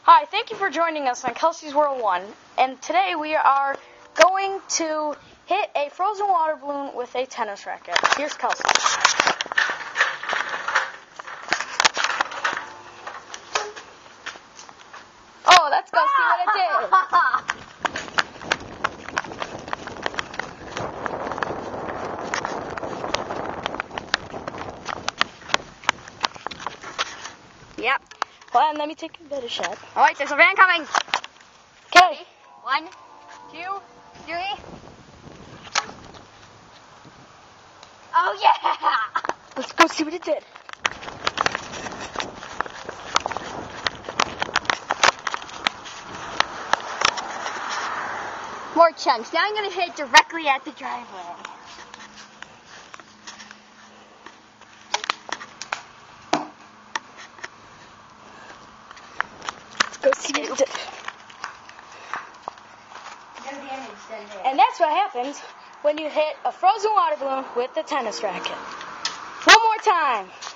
Hi, thank you for joining us on Kelsey's World 1. And today we are going to hit a frozen water balloon with a tennis racket. Here's Kelsey. Oh, let's go see what it did. Yep. Well, and let me take a better shot. Alright, there's a van coming. Okay. 1, 2, 3. Oh yeah! Let's go see what it did. More chunks. Now I'm going to hit it directly at the driveway. Let's go see what it did. And And that's what happens when you hit a frozen water balloon with a tennis racket. One more time.